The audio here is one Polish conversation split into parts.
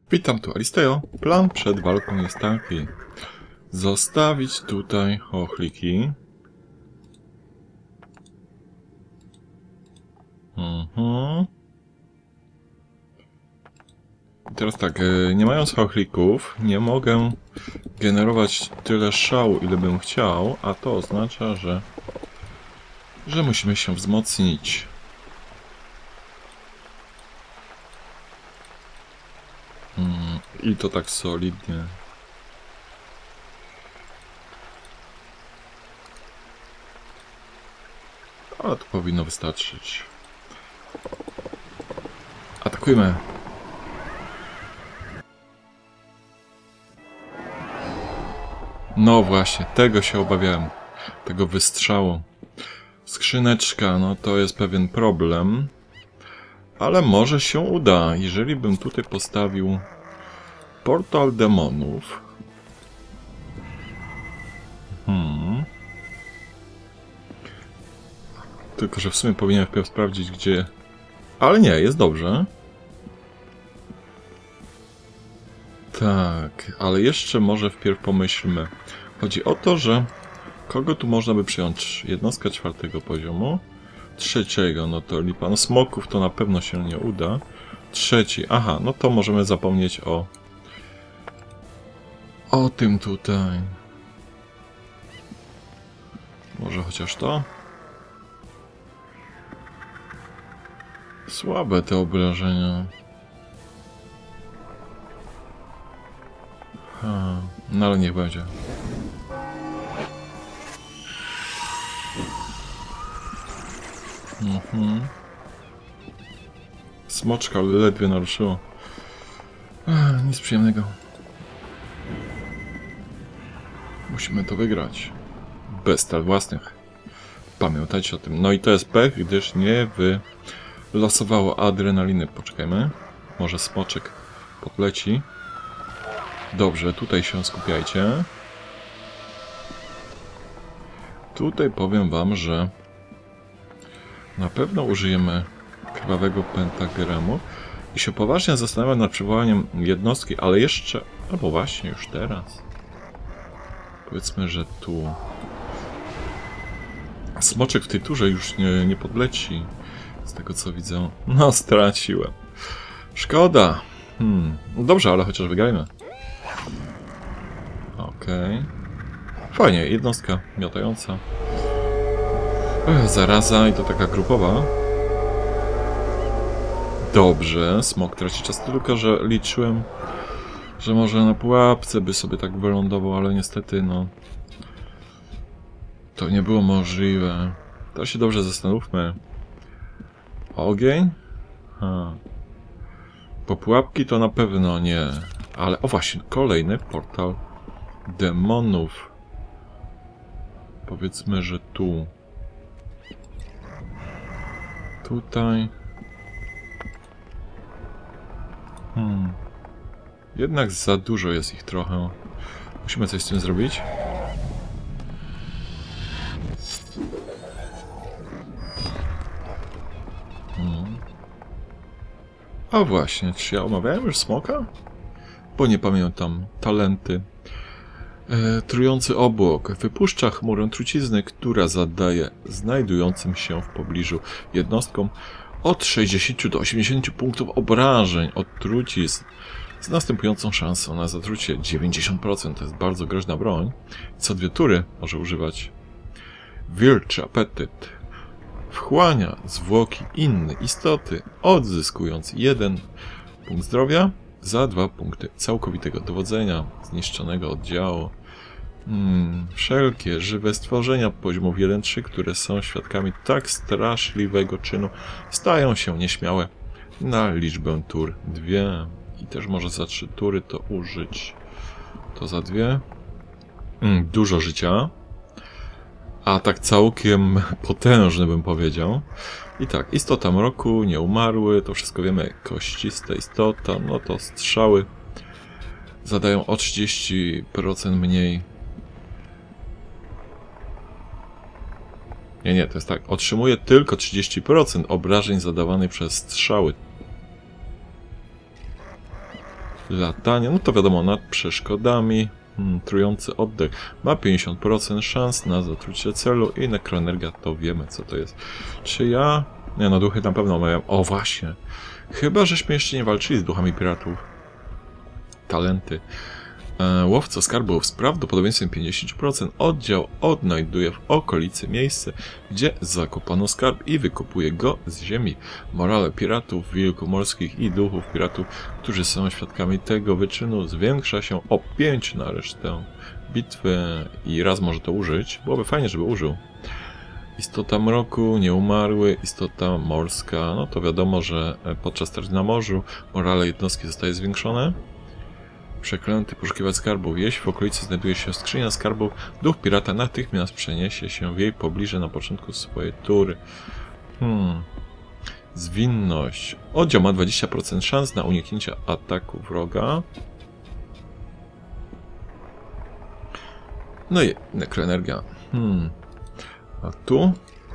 Witam tu Aristeo. Plan przed walką jest taki. Zostawić tutaj chochliki. I teraz tak, nie mając chochlików, nie mogę generować tyle szału, ile bym chciał, a to oznacza, że musimy się wzmocnić. I to tak solidnie. Ale to powinno wystarczyć. Atakujmy. No właśnie, tego się obawiałem. Tego wystrzału. Skrzyneczka, no to jest pewien problem. Ale może się uda, jeżeli bym tutaj postawił portal demonów. Tylko że w sumie powinienem wpierw sprawdzić, gdzie... Ale nie, jest dobrze. Tak, ale jeszcze może wpierw pomyślmy. Chodzi o to, że kogo tu można by przyjąć? Jednostka 4. poziomu. 3, no to lipa. No smoków to na pewno się nie uda. 3, aha, no to możemy zapomnieć o tym tutaj. Może chociaż to? Słabe te obrażenia. No ale niech będzie. Smoczka ledwie naruszyło. Nic przyjemnego. Musimy to wygrać. Bez strat własnych. Pamiętajcie o tym. No i to jest pech, gdyż nie wylosowało adrenaliny. Poczekajmy. Może smoczek podleci. Dobrze, tutaj się skupiajcie. Tutaj powiem wam, że na pewno użyjemy krwawego pentagramu i się poważnie zastanawiam nad przywołaniem jednostki, ale jeszcze, albo właśnie już teraz. Powiedzmy, że tu smoczek w tej turze już nie podleci, z tego co widzę. No, straciłem. Szkoda. Dobrze, ale chociaż wygrajmy. Okej. Fajnie, jednostka miotająca. Zaraza i to taka grupowa. Dobrze, smok traci czas, tylko że liczyłem, że może na pułapce by sobie tak wylądował, ale niestety no to nie było możliwe. Teraz się dobrze zastanówmy. Ogień? Po pułapki to na pewno nie. Ale o właśnie, kolejny portal demonów. Powiedzmy, że tu. Tutaj. Jednak za dużo jest ich trochę. Musimy coś z tym zrobić. A właśnie, czy ja omawiałem już smoka? Bo nie pamiętam. Talenty. Trujący obłok. Wypuszcza chmurę trucizny, która zadaje znajdującym się w pobliżu jednostkom od 60 do 80 punktów obrażeń od trucizn z następującą szansą na zatrucie 90%. To jest bardzo groźna broń. Co 2 tury może używać. Wilczy apetyt. Wchłania zwłoki innej istoty, odzyskując 1 punkt zdrowia za 2 punkty całkowitego dowodzenia zniszczonego oddziału. Wszelkie żywe stworzenia poziomów 1-3, które są świadkami tak straszliwego czynu, stają się nieśmiałe na liczbę tur 2. I też może za 3 tury to użyć. To za 2. Dużo życia. A tak całkiem potężny bym powiedział. I tak, istota mroku, nieumarły, to wszystko wiemy. Koścista istota, no to strzały zadają o 30% mniej. Nie, to jest tak. Otrzymuje tylko 30% obrażeń zadawanych przez strzały. latania, no to wiadomo, nad przeszkodami. Trujący oddech ma 50% szans na zatrucie celu i nekroenergia to wiemy co to jest. Czy ja... Nie no, duchy na pewno mają... O właśnie! Chyba żeśmy jeszcze nie walczyli z duchami piratów. Talenty. Łowca skarbów z prawdopodobieństwem 50% oddział odnajduje w okolicy miejsce, gdzie zakopano skarb i wykopuje go z ziemi. Morale piratów wielkomorskich i duchów piratów, którzy są świadkami tego wyczynu, zwiększa się o 5 na resztę bitwy i raz może to użyć. Byłoby fajnie, żeby użył. Istota mroku, nieumarły, istota morska. No to wiadomo, że podczas straży na morzu morale jednostki zostaje zwiększone. Przeklęty poszukiwać skarbów. Jeśli w okolicy znajduje się skrzynia skarbów, duch pirata natychmiast przeniesie się w jej pobliże na początku swojej tury. Zwinność. Oddział ma 20% szans na uniknięcie ataku wroga. No i nekroenergia. A tu?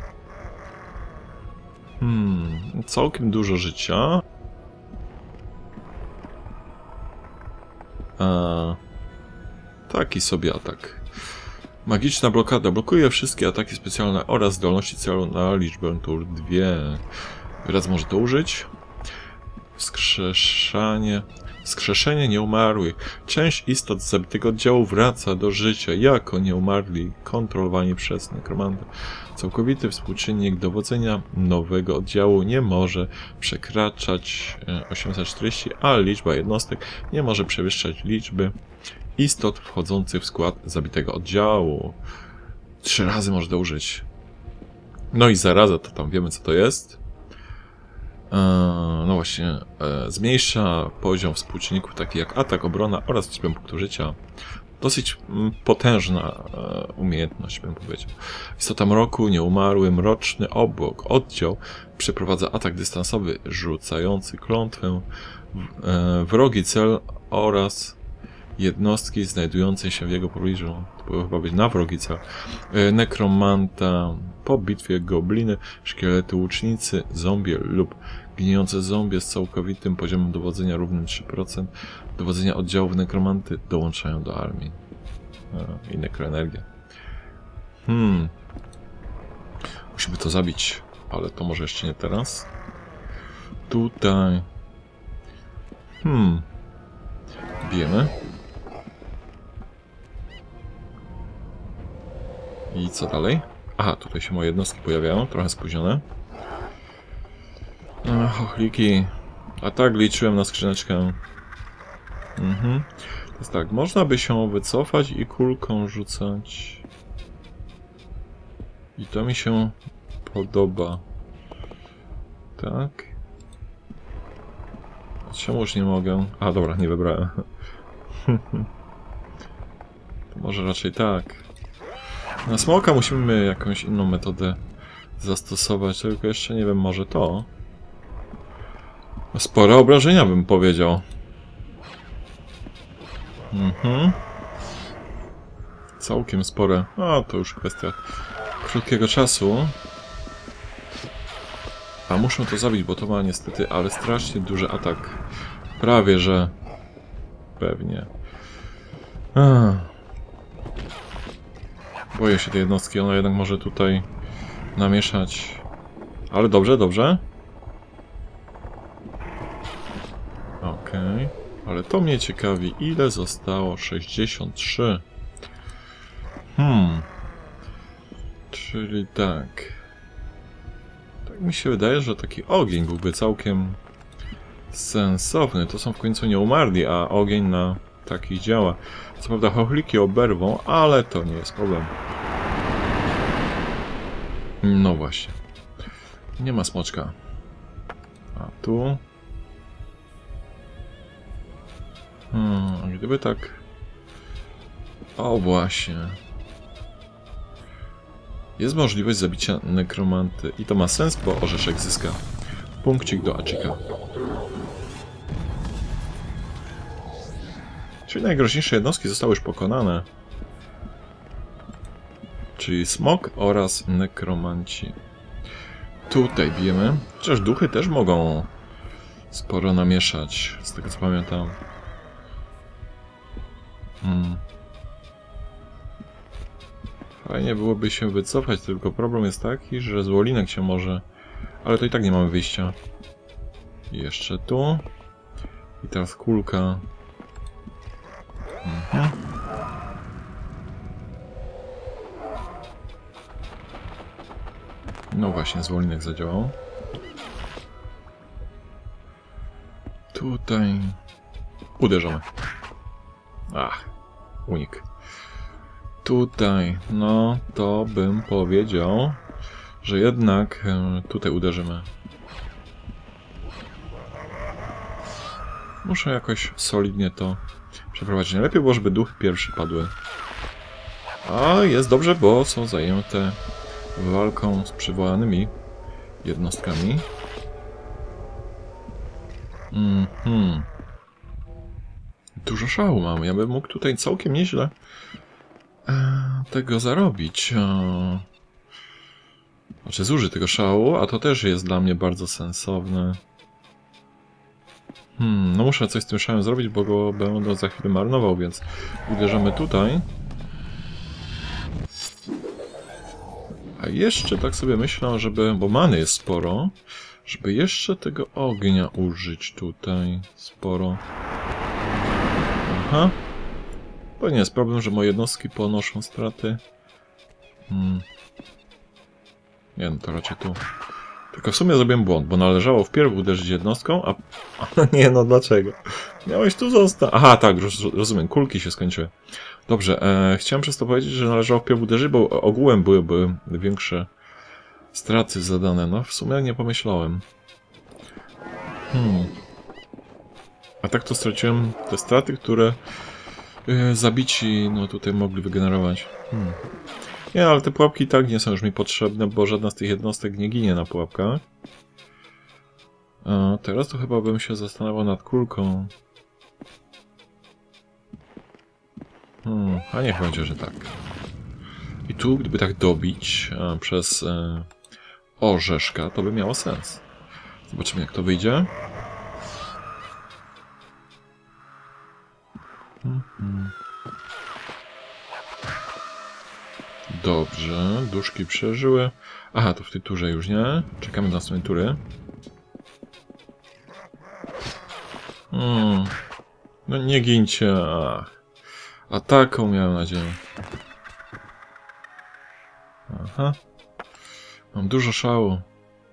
Całkiem dużo życia. Taki sobie atak. Magiczna blokada. Blokuje wszystkie ataki specjalne oraz zdolności celu na liczbę tur 2. Raz może to użyć. Wskrzeszenie nieumarłych. Część istot z zabitego oddziału wraca do życia jako nieumarli, kontrolowani przez nekromantę. Całkowity współczynnik dowodzenia nowego oddziału nie może przekraczać 840, a liczba jednostek nie może przewyższać liczby istot wchodzących w skład zabitego oddziału. 3 razy można użyć. No i zaraza, to tam wiemy co to jest. No właśnie, zmniejsza poziom współczynników takich jak atak, obrona oraz liczbę punktów życia. Dosyć potężna umiejętność, bym powiedział. Istota mroku, nieumarły, mroczny obłok. Oddział przeprowadza atak dystansowy rzucający klątwę, wrogi cel oraz jednostki znajdujące się w jego pobliżu. To powinno chyba być na wrogi cel. Nekromanta, po bitwie gobliny, szkielety łucznicy, zombie lub gnijące zombie z całkowitym poziomem dowodzenia równym 3%. Dowodzenia oddziałów nekromanty dołączają do armii. I nekroenergia. Musimy to zabić, ale to może jeszcze nie teraz. Tutaj. Bijemy. I co dalej? Aha, tutaj się moje jednostki pojawiają, trochę spóźnione. Chochliki. A tak, liczyłem na skrzyneczkę. To jest tak, można by się wycofać i kulką rzucać. I to mi się podoba. Tak. Czemuż nie mogę? A dobra, nie wybrałem. To może raczej tak. Na smoka musimy jakąś inną metodę zastosować, tylko jeszcze nie wiem, może to. Spore obrażenia bym powiedział. Całkiem spore. A to już kwestia krótkiego czasu. A muszę to zabić, bo to ma niestety, ale strasznie duży atak. Prawie, że... Pewnie. Boję się tej jednostki, ona jednak może tutaj namieszać. Ale dobrze, dobrze. Okej. Ale to mnie ciekawi, ile zostało? 63. Czyli tak. Tak mi się wydaje, że taki ogień byłby całkiem sensowny. To są w końcu nieumarli, a ogień na takich działa. Co prawda chochliki oberwą, ale to nie jest problem. No właśnie. Nie ma smoczka. A tu... Gdyby tak... O właśnie. Jest możliwość zabicia nekromanty. I to ma sens, bo orzeszek zyska punkcik do Achika. Czyli najgroźniejsze jednostki zostały już pokonane. Czyli smok oraz nekromanci. Tutaj bijemy. Chociaż duchy też mogą sporo namieszać, z tego co pamiętam. Fajnie byłoby się wycofać, tylko problem jest taki, że z Wolinek się może... Ale to i tak nie mamy wyjścia. Jeszcze tu. I teraz kulka. No właśnie, zwolninek zadziałał. Tutaj... Uderzamy. Ach, unik. Tutaj, no to bym powiedział, że jednak tutaj uderzymy. Muszę jakoś solidnie to przeprowadzić. Najlepiej było, żeby duchy pierwszy padły. A jest dobrze, bo są zajęte walką z przywołanymi jednostkami. Dużo szału mam. Ja bym mógł tutaj całkiem nieźle tego zarobić. Znaczy zużyć tego szału, a to też jest dla mnie bardzo sensowne. No muszę coś z tym szałem zrobić, bo go będę za chwilę marnował, więc uderzamy tutaj. A jeszcze tak sobie myślę, żeby, bo many jest sporo, żeby jeszcze tego ognia użyć tutaj sporo. Aha. Bo nie jest problem, że moje jednostki ponoszą straty. Nie, no to raczej tu. Tylko w sumie zrobiłem błąd, bo należało wpierw uderzyć jednostką, a nie, no dlaczego? Miałeś tu zostać. Aha, tak, rozumiem, kulki się skończyły. Dobrze, chciałem przez to powiedzieć, że należało wpierw uderzyć, bo ogółem byłyby większe straty zadane. No, w sumie nie pomyślałem. A tak to straciłem te straty, które zabici, no tutaj mogli wygenerować. Nie, ale te pułapki i tak nie są już mi potrzebne, bo żadna z tych jednostek nie ginie na pułapkach. A teraz to chyba bym się zastanawiał nad kulką. A niech będzie, że tak. I tu, gdyby tak dobić przez orzeszka, to by miało sens. Zobaczymy, jak to wyjdzie. Dobrze, duszki przeżyły. Aha, to w tej turze już nie. Czekamy na następnej tury. No nie gincie. A taką miałem nadzieję. Aha. Mam dużo szału.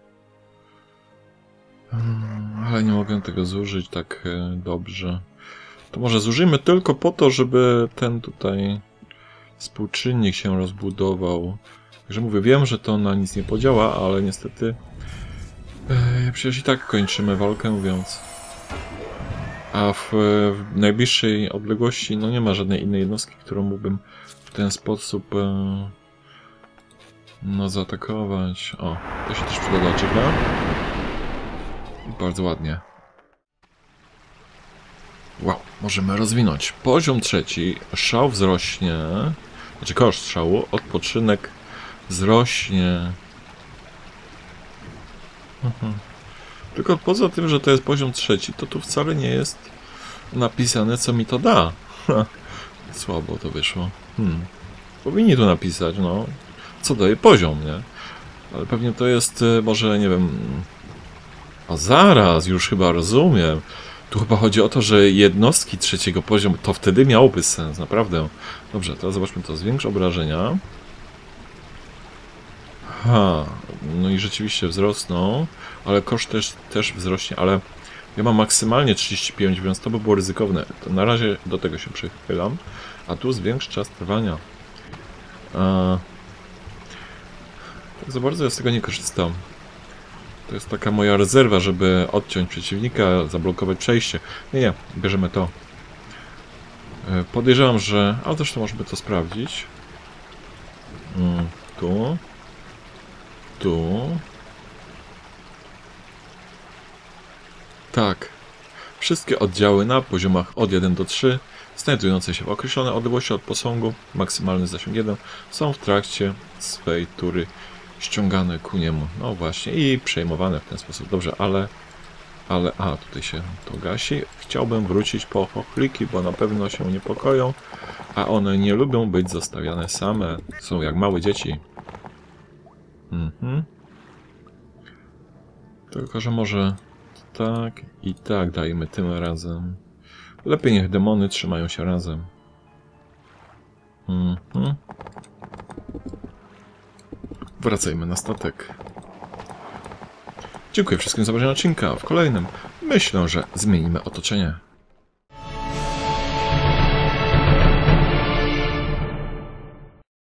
Ale nie mogę tego zużyć tak dobrze. To może zużyjmy tylko po to, żeby ten tutaj współczynnik się rozbudował. Także mówię, wiem, że to na nic nie podziała, ale niestety przecież i tak kończymy walkę, więc... A w najbliższej odległości no nie ma żadnej innej jednostki, którą mógłbym w ten sposób no zaatakować. O, to się też przyda do oczeka. Bardzo ładnie. Wow, możemy rozwinąć. Poziom 3. Szał wzrośnie. Znaczy koszt szału. Odpoczynek wzrośnie. Tylko poza tym, że to jest poziom 3, to tu wcale nie jest napisane, co mi to da. Słabo to wyszło. Powinni tu napisać, no, co daje poziom, nie? Ale pewnie to jest, może, nie wiem... A zaraz, już chyba rozumiem. Tu chyba chodzi o to, że jednostki 3. poziomu, to wtedy miałoby sens, naprawdę. Dobrze, teraz zobaczmy to. Zwiększ obrażenia. No i rzeczywiście wzrosną, ale koszt też wzrośnie, ale ja mam maksymalnie 35, więc to by było ryzykowne. To na razie do tego się przychylam. A tu zwiększ czas trwania. Tak za bardzo ja z tego nie korzystam. To jest taka moja rezerwa, żeby odciąć przeciwnika, zablokować przejście. Nie, bierzemy to. Podejrzewam, że... Ale zresztą możemy to sprawdzić. Tu. Tu. Tak. Wszystkie oddziały na poziomach od 1 do 3, znajdujące się w określonej odległości od posągu, maksymalny zasięg 1, są w trakcie swej tury ściągane ku niemu. No właśnie, i przejmowane w ten sposób. Dobrze, ale Ale, tutaj się to gasi. Chciałbym wrócić po chochliki, bo na pewno się niepokoją, a one nie lubią być zostawiane same. Są jak małe dzieci. Tylko, że może tak i tak dajmy tym razem. Lepiej niech demony trzymają się razem. Wracajmy na statek. Dziękuję wszystkim za obejrzenie odcinka. W kolejnym myślę, że zmienimy otoczenie.